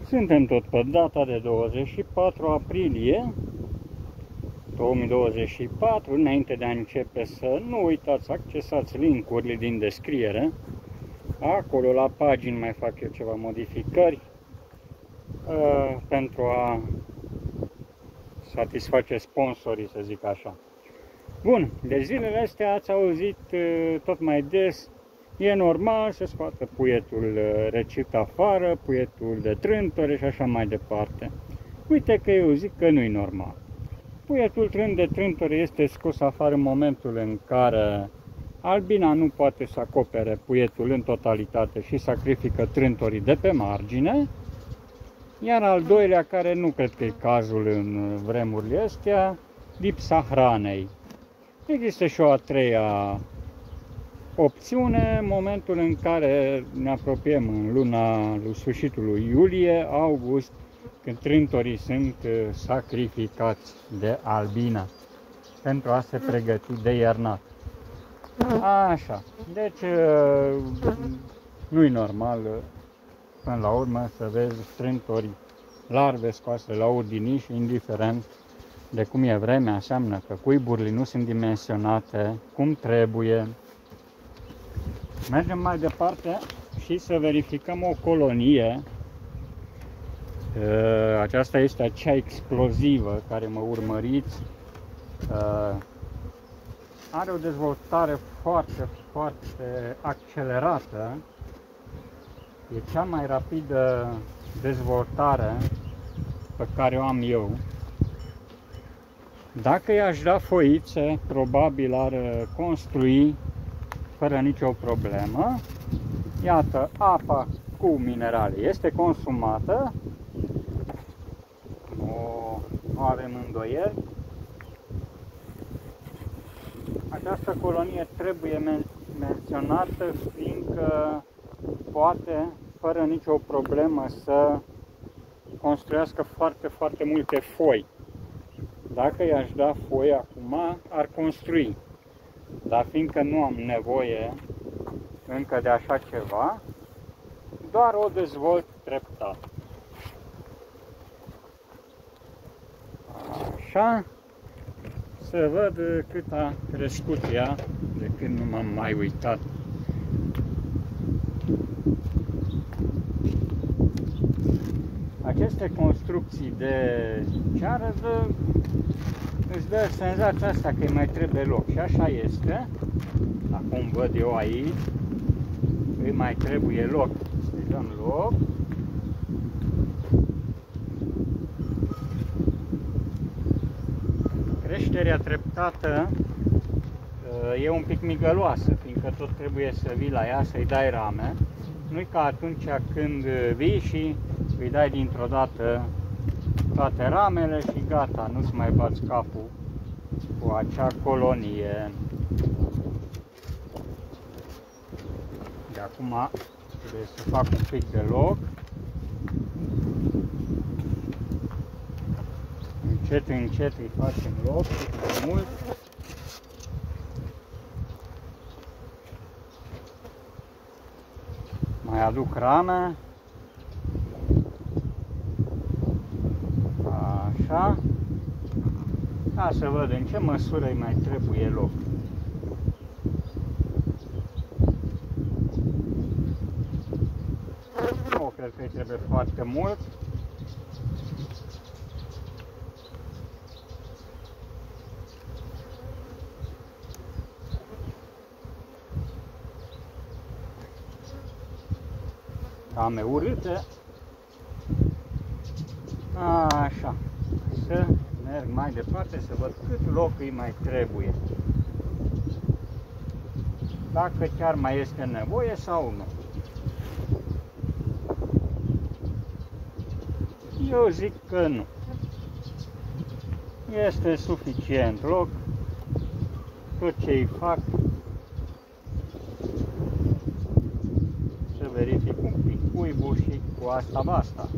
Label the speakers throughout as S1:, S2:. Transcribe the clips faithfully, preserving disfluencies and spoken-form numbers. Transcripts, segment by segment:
S1: Suntem tot pe data de douăzeci și patru aprilie două mii douăzeci și patru. Înainte de a începe, să nu uitați să accesați link-urile din descriere. Acolo la pagini mai fac eu ceva modificări uh, pentru a satisface sponsorii, să zic așa. Bun, de zilele astea ați auzit uh, tot mai des, e normal să scoată puietul răcit afară, puietul de trântore și așa mai departe. Uite că eu zic că nu e normal. Puietul trânt de trântore este scos afară în momentul în care albina nu poate să acopere puietul în totalitate și sacrifică trântorii de pe margine. Iar al doilea, care nu cred că e cazul în vremurile astea, lipsa hranei. Există și o a treia opțiune, în momentul în care ne apropiem în luna lui sfârșitul lui iulie, august, când trântorii sunt sacrificați de albina pentru a se pregăti de iernat. Așa, deci nu-i normal până la urmă să vezi trântorii, larve scoase la ordiniș, indiferent de cum e vremea, înseamnă că cuiburile nu sunt dimensionate cum trebuie. Mergem mai departe și să verificăm o colonie. Aceasta este acea explozivă care mă urmăriți. Are o dezvoltare foarte, foarte accelerată. E cea mai rapidă dezvoltare pe care o am eu. Dacă i-aș da foițe, probabil ar construi fără nicio problemă. Iată, apa cu minerale este consumată. O, nu avem îndoieli. Această colonie trebuie men menționată, fiindcă poate, fără nicio problemă, să construiască foarte, foarte multe foi. Dacă i-aș da foi acum, ar construi. Dar fiindcă nu am nevoie încă de așa ceva, doar o dezvolt treptat. Așa, să văd cât a crescut ea de când nu m-am mai uitat. Aceste construcții de ceară îți dă senzația asta că îi mai trebuie loc. Și așa este. Acum văd eu aici, îi mai trebuie loc. Să-i dăm loc. Creșterea treptată e un pic migăloasă, fiindcă tot trebuie să vii la ea, să-i dai rame. Nu-i ca atunci când vii și îi dai dintr-o dată toate ramele și gata, nu-ți mai bați capul cu acea colonie. De acum trebuie să fac un pic de loc. Încet, încet îi facem loc, cât mai mult. Mai aduc rame. Așa. Ca să văd în ce măsură îi mai trebuie loc. Nu cred că îi trebuie foarte mult. Rame urâte. Așa. Să merg mai departe să văd cât loc îi mai trebuie. Dacă chiar mai este nevoie sau nu. Eu zic că nu. Este suficient loc. Tot ce îi fac, să verific un pic cuibul și cu asta basta.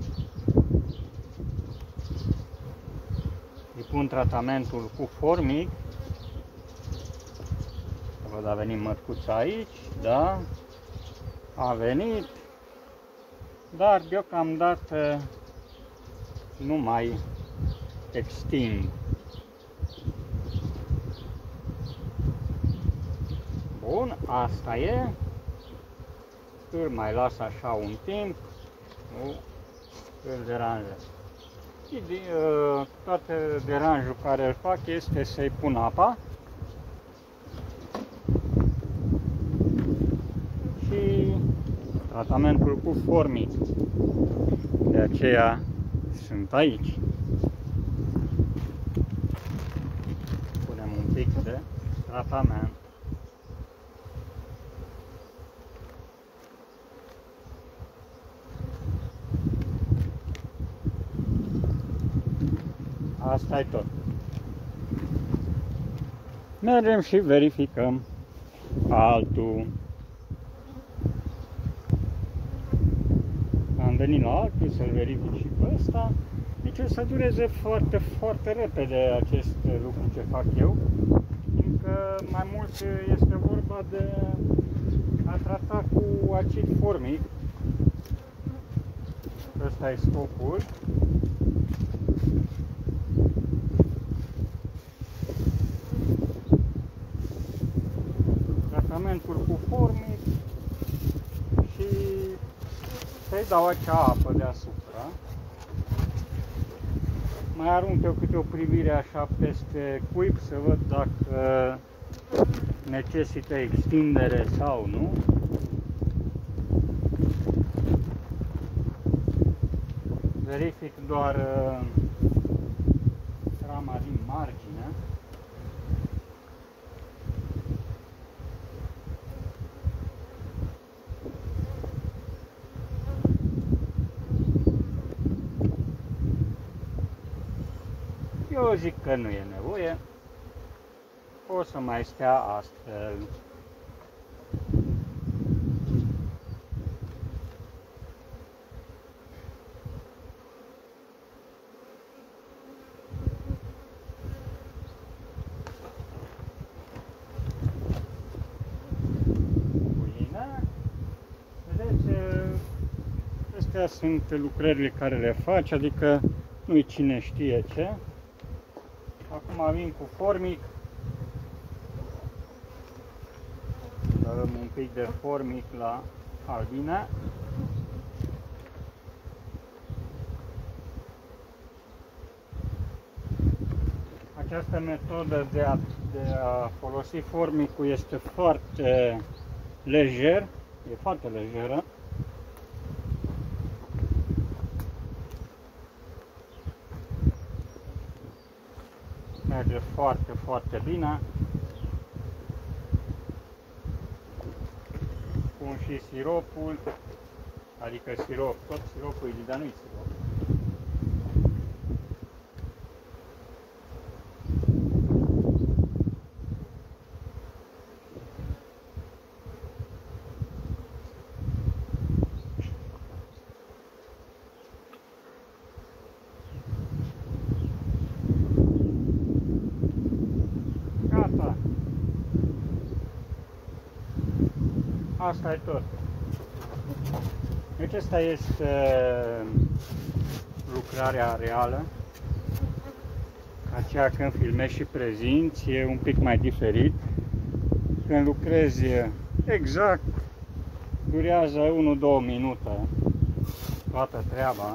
S1: Îi pun tratamentul cu formic. Văd, a venit mătcuța aici, da, a venit, dar deocamdată nu mai extind. Bun, asta e. Îl mai las așa un timp, nu îl deranjez. Toate deranjul care îl fac este să-i pun apa și tratamentul cu formic. De aceea sunt aici. Punem un pic de tratament. Asta e tot. Mergem și verificăm altul. Am venit la altul să-l verific și pe ăsta. Deci o să dureze foarte, foarte repede acest lucru ce fac eu. Fiindcă mai mult este vorba de a trata cu acid formic. Ăsta e scopul. Tratamentul cu formic și să-i dau acea apă deasupra. Mai arunc eu câte o privire așa peste cuib să văd dacă necesită extindere sau nu. Verific doar rama din margine. Eu zic că nu e nevoie, o să mai stea astfel. Bine. Vedeți, astea sunt lucrările care le faci, adică nu-i cine știe ce. Acum vin cu formic, dăm un pic de formic la albine. Această metodă de a, de a folosi formicul este foarte lejer, e foarte lejeră. Merge foarte, foarte bine. Pun și siropul, adică sirop, tot siropul e, dar nu-i sirop. Asta e tot. Deci asta este lucrarea reală. Aceea când filmezi și prezinți e un pic mai diferit. Când lucrezi exact, durează unu două minute toată treaba.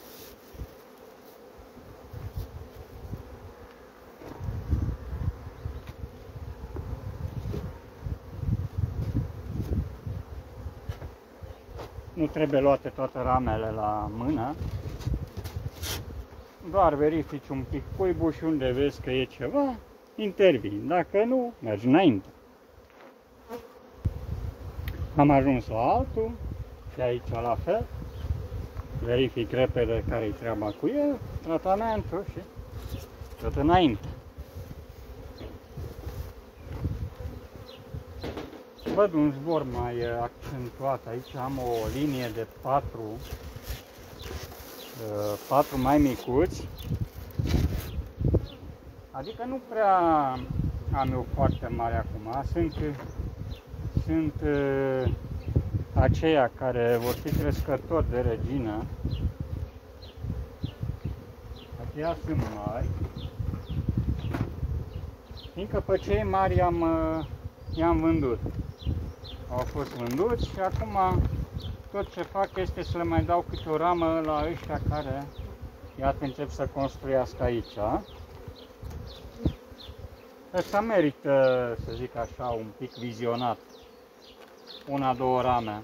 S1: Nu trebuie luate toate ramele la mână, doar verifici un pic cuibul și unde vezi că e ceva, intervii. Dacă nu, mergi înainte. Am ajuns la altul și aici la fel. Verific repede care-i treaba cu el, tratamentul și tot înainte. Văd un zbor mai accentuat. Aici am o linie de patru, patru mai micuți, adică nu prea am eu foarte mare acum. Sunt, sunt aceia care vor fi crescători de regină Ăștia sunt mari, fiindcă pe cei mari i-am i-am vândut. Au fost vânduți și acum tot ce fac este să le mai dau câte o ramă la ăștia care, iată, încep să construiască aici. Ăsta merită, să zic așa, un pic vizionat. Una, două rame.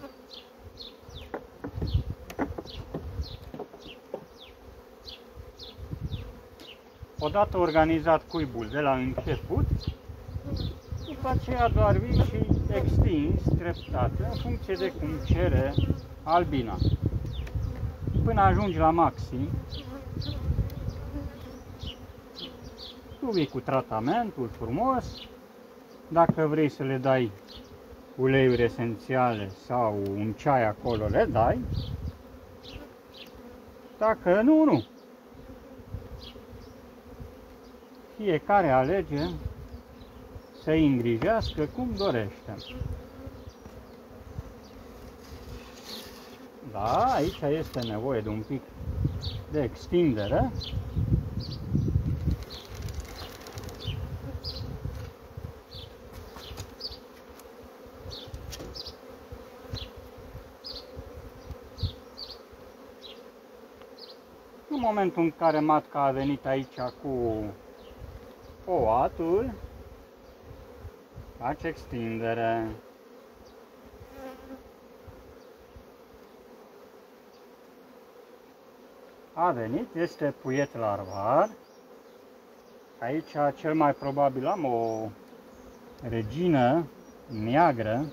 S1: Odată organizat cuibul de la început, după aceea doar vii și extinzi treptat, în funcție de cum cere albina. Până ajungi la maxim, tu vii cu tratamentul frumos. Dacă vrei să le dai uleiuri esențiale sau un ceai acolo, le dai. Dacă nu, nu. Fiecare alege să-i îngrijească cum dorește. Da, aici este nevoie de un pic de extindere. În momentul în care matca a venit aici cu poatul, faci extindere. A venit, este puiet larvar. Aici cel mai probabil am o regină neagră.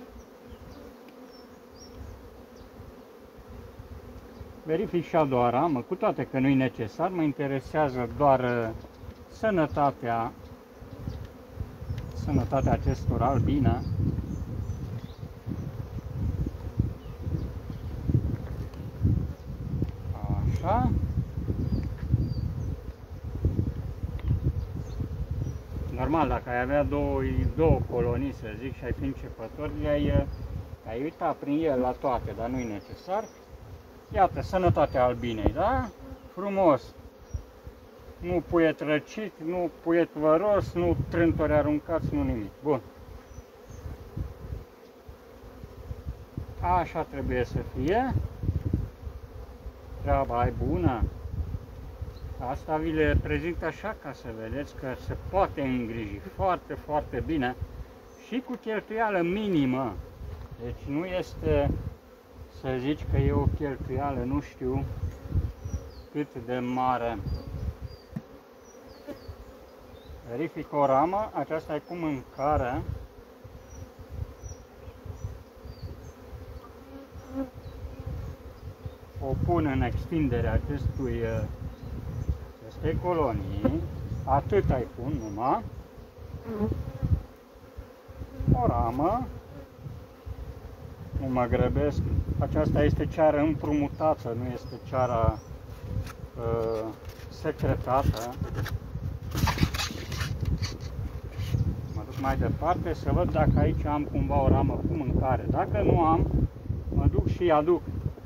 S1: Verific și a doua ramă, cu toate că nu e necesar, mă interesează doar sănătatea, sănătatea acestor albine. Așa. Normal, dacă ai avea două, două colonii, să zic, și ai fi începător, le-ai ai uitat prin el la toate, dar nu e necesar. Iată, sănătatea albinei, da? Frumos. Nu puiet răcit, nu puiet văros, nu trântori aruncați, nu nimic. Bun. Așa trebuie să fie. Treaba e bună. Asta vi le prezint așa ca să vedeți că se poate îngriji foarte, foarte bine și cu cheltuială minimă. Deci nu este să zici că e o cheltuială, nu știu cât de mare. Verific o ramă, aceasta e cu mâncare. O pun în extinderea acestui, acestei colonii, atât ai pun numai. O ramă, nu mă grăbesc, aceasta este ceară împrumutată, nu este ceara uh, secretată. Mă duc mai departe să văd dacă aici am cumva o ramă cu mâncare. Dacă nu am, mă duc și aduc.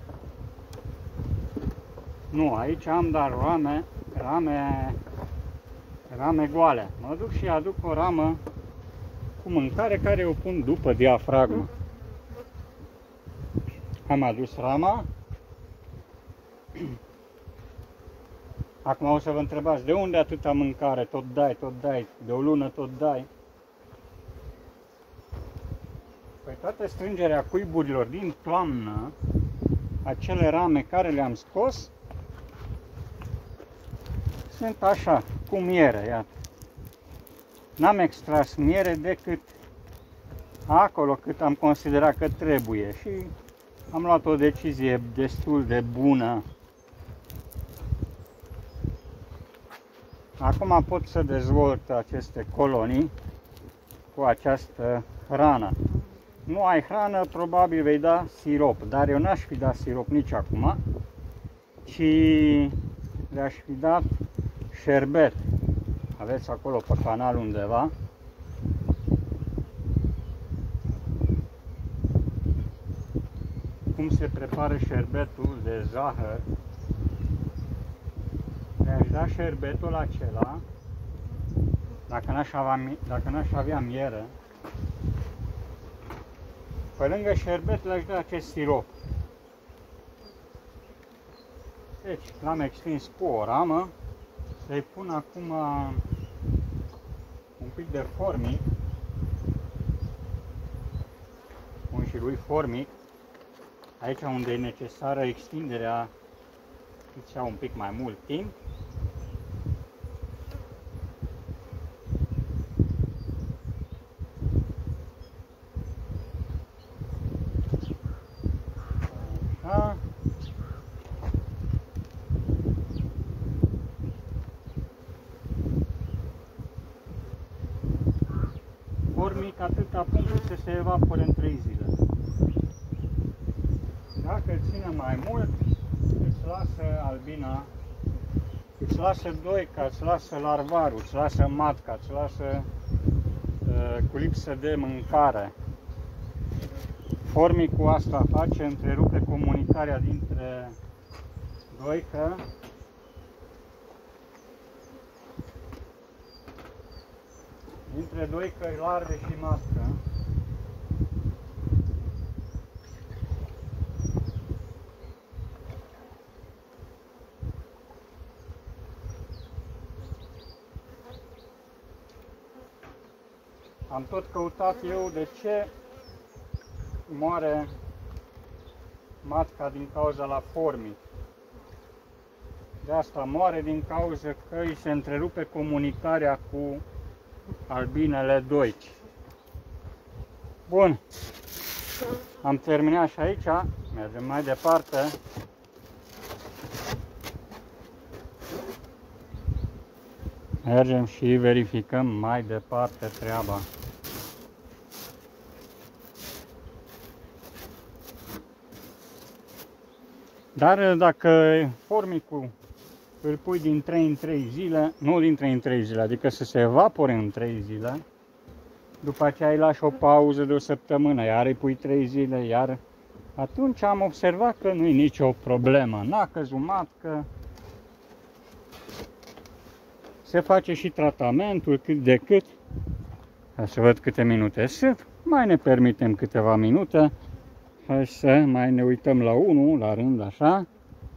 S1: Nu, aici am doar rame, rame, rame goale. Mă duc și aduc o ramă cu mâncare care o pun după diafragmă. Am adus rama. Acum o să vă întrebați, de unde atâta mâncare? Tot dai, tot dai, de o lună tot dai. Păi toată strângerea cuiburilor din toamnă, acele rame care le-am scos, sunt așa, cu miere, iată. N-am extras miere decât acolo cât am considerat că trebuie și am luat o decizie destul de bună. Acum pot să dezvolt aceste colonii cu această hrană. Nu ai hrană, probabil vei da sirop, dar eu n-aș fi dat sirop nici acum, ci le-aș fi dat șerbet. Aveți acolo pe canal undeva. Cum se prepară șerbetul de zahăr. mi-aș da șerbetul acela, dacă n-aș avea, dacă n-aș avea miere, pe lângă șerbet le-aș da acest sirop. Deci l-am extins cu o ramă, să-i pun acum un pic de formic, pun și lui formic, aici unde e necesară extinderea, îți ia un pic mai mult timp. Așa. Formic atâta pun să se evapore în trei zile. Dacă ține mai mult, îți lasă albina, îți lasă doica, îți lasă larvarul, îți lasă matca, îți lasă uh, cu lipsă de mâncare. Formicul asta face, întrerupe comunicarea dintre doică dintre doică, larve și matcă. Am tot căutat eu de ce moare matca din cauza la formic. De asta moare din cauza că îi se întrerupe comunicarea cu albinele doici. Bun, am terminat și aici, mergem mai departe. Mergem și verificăm mai departe treaba. Dar dacă formicul îl pui din trei în trei zile, nu din trei în trei zile, adică să se evapore în trei zile, după aceea îi lași o pauză de o săptămână, iar îi pui trei zile, iar atunci am observat că nu e nicio problemă, n-a căzut matcă, se face și tratamentul cât de cât. Hai să văd câte minute sunt, mai ne permitem câteva minute. Hai să mai ne uităm la unul, la rând, așa.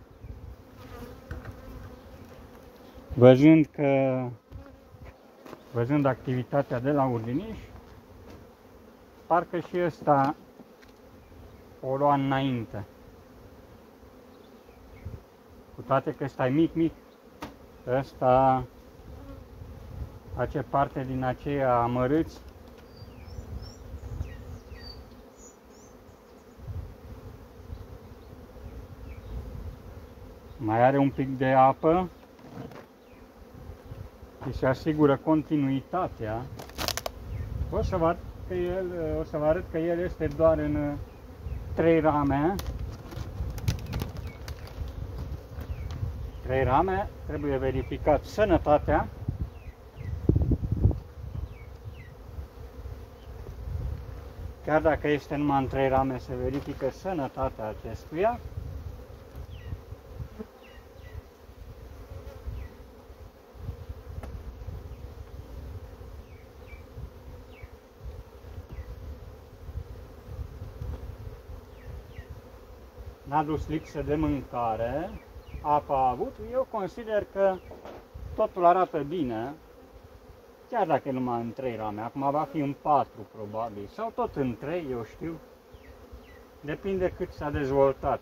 S1: Văzând că, văzând activitatea de la Urdiniș, parcă și ăsta o lua înainte. Cu toate că ăsta e mic, mic, ăsta face parte din aceia amărâți. Mai are un pic de apă și se asigură continuitatea. O să vă arăt că el, o să vă arăt că el este doar în trei rame. Trei rame, trebuie verificat sănătatea. Chiar dacă este numai în trei rame, se verifică sănătatea acestuia. N-a dus lipsă de mâncare, apa a avut, eu consider că totul arată bine, chiar dacă e numai în trei rame, acum va fi în patru probabil, sau tot în trei, eu știu, depinde cât s-a dezvoltat.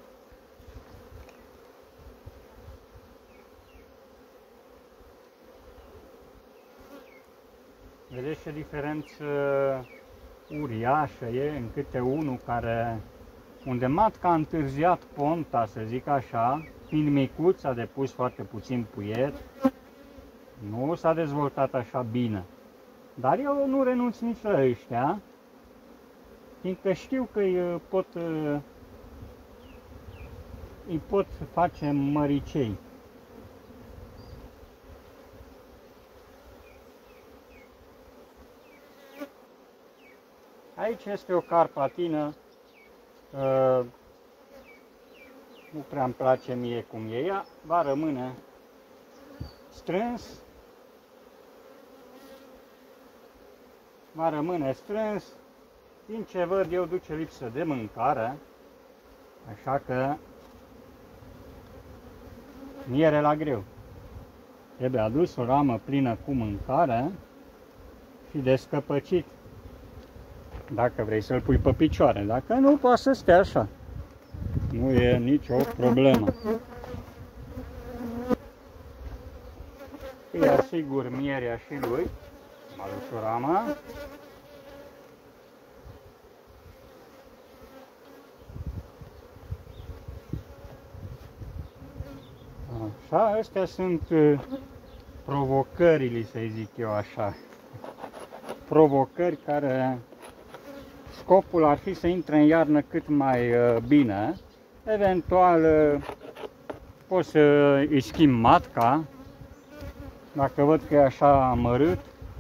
S1: Vedeți ce diferență uriașă e în câte unul care, unde matca a întârziat ponta, să zic așa, fiind micuț, a depus foarte puțin puiet, nu s-a dezvoltat așa bine. Dar eu nu renunț nici la ăștia, fiindcă știu că îi pot, îi pot face măricei. Aici este o carpatină, uh, nu prea îmi place mie cum e ea, va rămâne strâns, va rămâne strâns. Din ce văd eu, duce lipsă de mâncare, așa că miere la greu. Trebuie adus o ramă plină cu mâncare și descăpăcit, dacă vrei să-l pui pe picioare. Dacă nu, poate să stea așa. Nu e nicio problemă. Îi asigur mierea și lui. Am adus o ramă. Așa, astea sunt provocările, să zic eu așa. Provocări care scopul ar fi să intre în iarnă cât mai bine. Eventual pot să îi schimb matca, dacă văd că e așa amărât.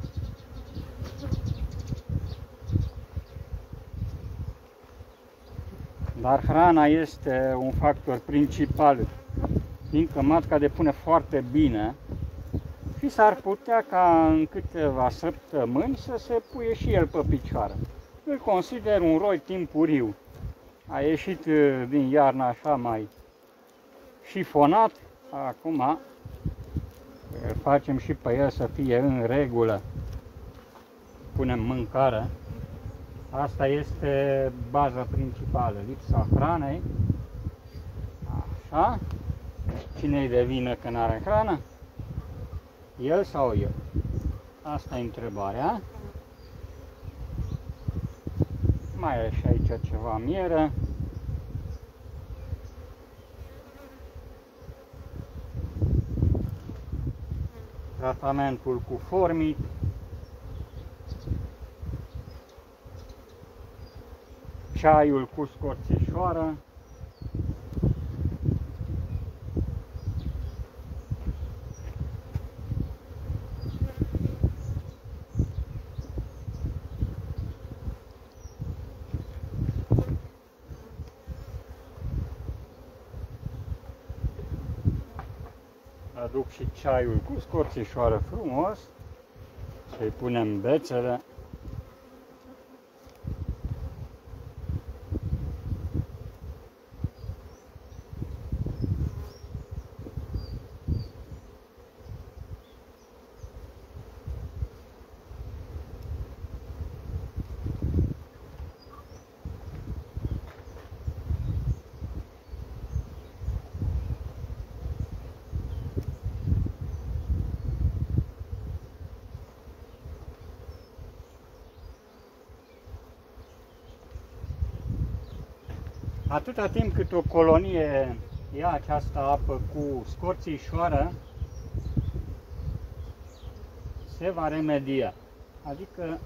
S1: Dar hrana este un factor principal, fiindcă matca depune foarte bine și s-ar putea ca în câteva săptămâni să se puie și el pe picioare. Îl consider un roi timpuriu. A ieșit din iarnă așa mai șifonat, acum îl facem și pe el să fie în regulă. Punem mâncare. Asta este baza principală, lipsa hranei. Așa. Cine-i de vină că n-are hrană? El sau eu? Asta e întrebarea. Mai e și aici ceva miere. Tratamentul cu formit. Ceaiul cu scorțișoară. Aduc și ceaiul cu scorțișoară frumos. Să-i punem bețele. Atâta timp cât o colonie ia această apă cu scorțișoară, se va remedia, adică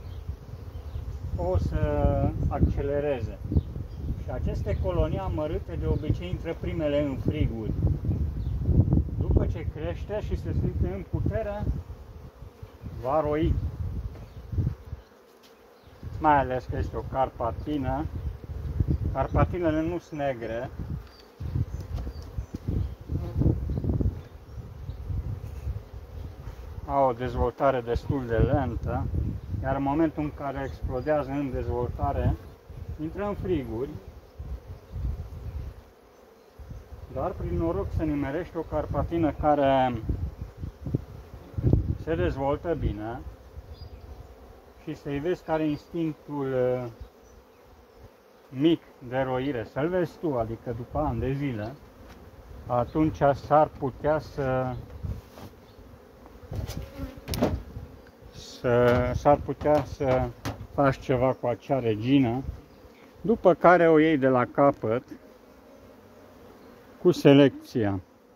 S1: o să accelereze. Și aceste colonii amărâte de obicei intră primele în friguri. După ce crește și se simte în putere, va roi. Mai ales că este o carpatină. Carpatinele nu sunt negre. Au o dezvoltare destul de lentă, iar în momentul în care explodează în dezvoltare, intră în friguri. Dar prin noroc se nimerește o carpatină care se dezvoltă bine și să-i vezi care instinctul mic de roire, să-l vezi tu, adică după ani de zile, atunci s-ar putea să s-ar putea să faci ceva cu acea regină, după care o iei de la capăt cu selecția.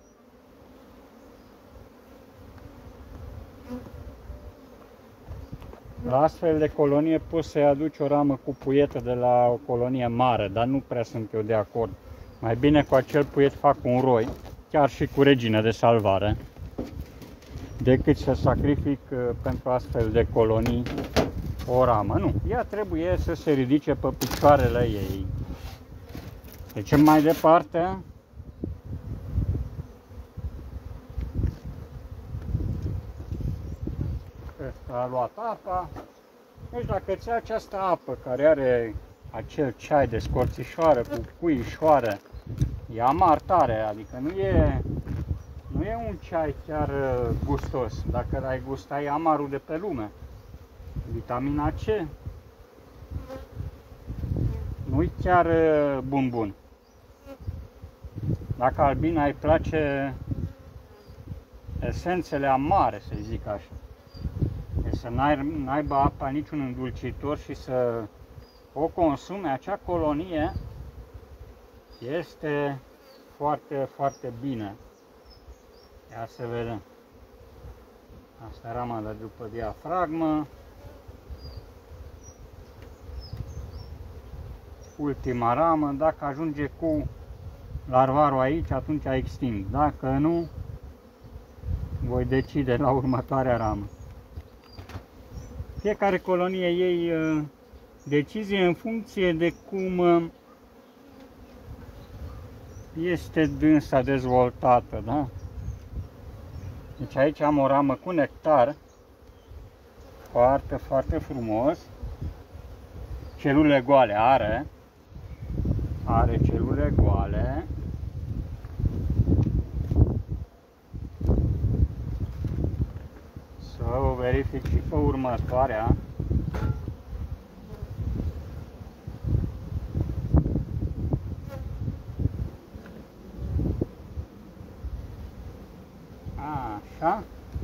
S1: La astfel de colonie poți să-i aduci o ramă cu puietă de la o colonie mare, dar nu prea sunt eu de acord. Mai bine cu acel puiet fac un roi, chiar și cu regină de salvare, decât să sacrific pentru astfel de colonii o ramă. Nu, ea trebuie să se ridice pe picioarele ei. Trecem mai departe. a luat apa. Deci dacă ți această apă care are acel ceai de scorțișoară cu puișoară, e amar tare, adică nu e, nu e un ceai chiar gustos. Dacă l-ai gusta, e amarul de pe lume. Vitamina C nu-i chiar bun bun. Dacă Albina îi place esențele amare, să zic așa, deci să n-aibă apa niciun îndulcitor și să o consume, acea colonie este foarte, foarte bine. Ia să vedem. Asta e rama de după diafragmă. Ultima ramă, dacă ajunge cu larvarul aici, atunci extind. Dacă nu, voi decide la următoarea ramă. Fiecare colonie ei decizie în funcție de cum este dânsa dezvoltată, da? Deci aici am o ramă cu nectar, foarte, foarte frumos. Celule goale are, are celule goale. Să o verific și pe următoarea. Așa.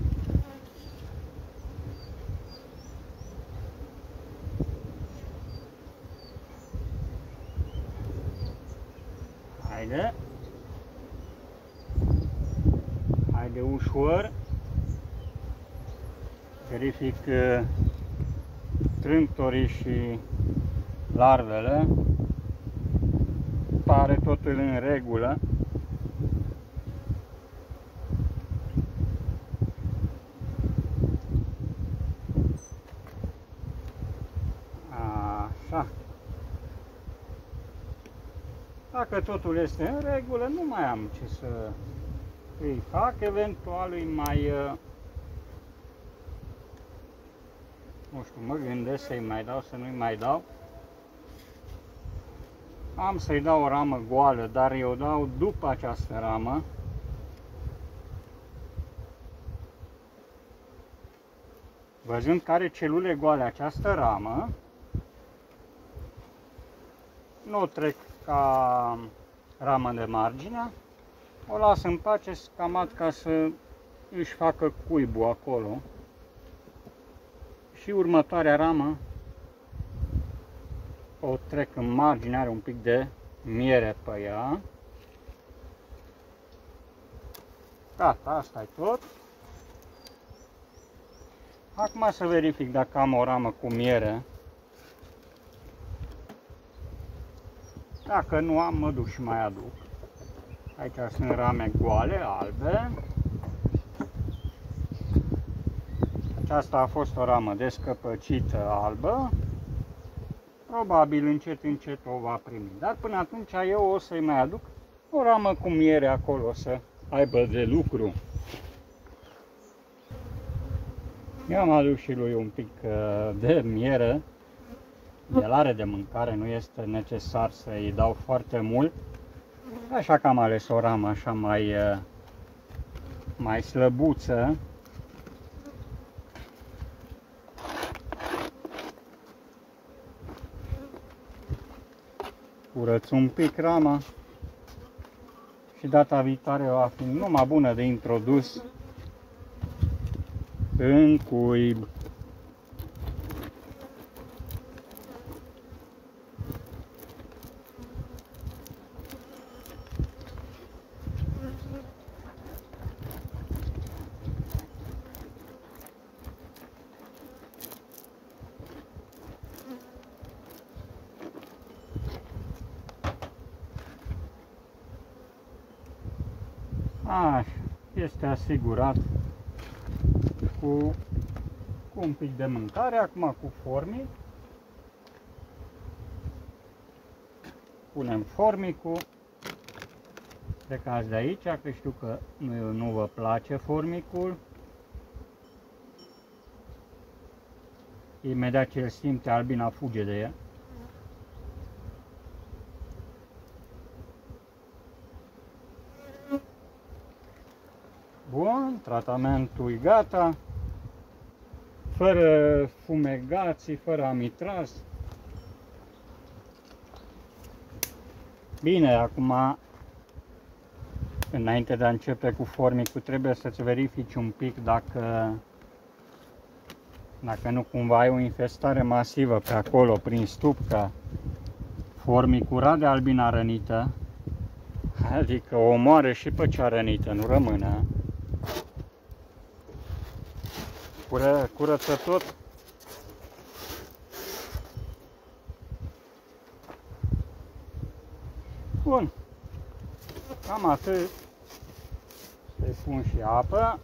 S1: Haide. Haide ușor. Verific trântorii și larvele. Pare totul în regulă. Așa. Dacă totul este în regulă, nu mai am ce să îi fac. Eventual îi mai... Nu știu, mă gândesc să-i mai dau, să nu-i mai dau. Am să-i dau o ramă goală, dar eu dau după această ramă. Văzând că are celule goale această ramă, nu o trec ca ramă de margine, o las în pace scamat ca să își facă cuibul acolo. Și următoarea ramă o trec în margine, are un pic de miere pe ea. Gata, asta e tot. Acum să verific dacă am o ramă cu miere. Dacă nu am, mă duc și mai aduc. Aici sunt rame goale, albe. Aceasta a fost o ramă descăpăcită albă. Probabil încet, încet o va primi. Dar până atunci eu o să-i mai aduc o ramă cu miere acolo să aibă de lucru. I-am adus și lui un pic de miere. El are de mâncare, nu este necesar să-i dau foarte mult. Așa că am ales o ramă așa mai, mai slăbuță. Curăț un pic rama și data viitoare va fi numai bună de introdus în cuib. Așa, este asigurat cu, cu un pic de mâncare. Acum cu formic. Punem formicul. Plecați de aici, că știu că nu, nu vă place formicul. Imediat ce îl simte, albina fuge de el. Bun, tratamentul e gata. Fără fumegații, fără amitraz. Bine, acum, înainte de a începe cu formicul, trebuie să-ți verifici un pic dacă, dacă nu cumva ai o infestare masivă pe acolo, prin stup, că formicul rade albina rănită, adică o omoară și pe cea rănită, nu rămâne. Cură, curăță tot. Bun. Cam atât. Să-i pun și apă.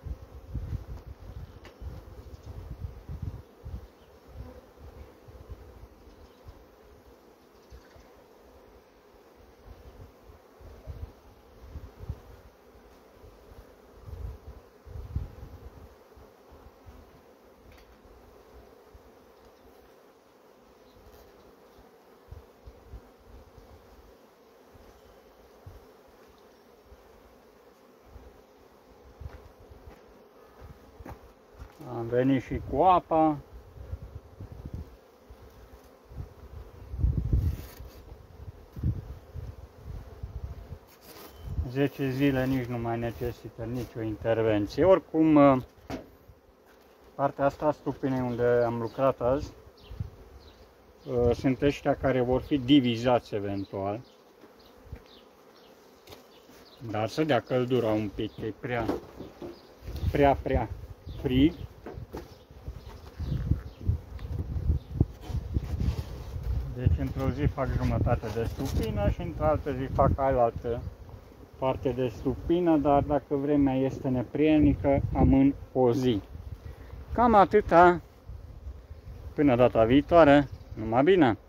S1: Am venit și cu apa. zece zile nici nu mai necesită nicio intervenție. Oricum, partea asta a stupinei unde am lucrat azi, sunt ăștia care vor fi divizați eventual. Dar să dea căldura un pic, e prea, prea, prea frig. Deci într-o zi fac jumătate de stupină și într-o altă zi fac alaltă parte de stupină, dar dacă vremea este neprielnică, amân o zi. Cam atâta. Până data viitoare, numai bine!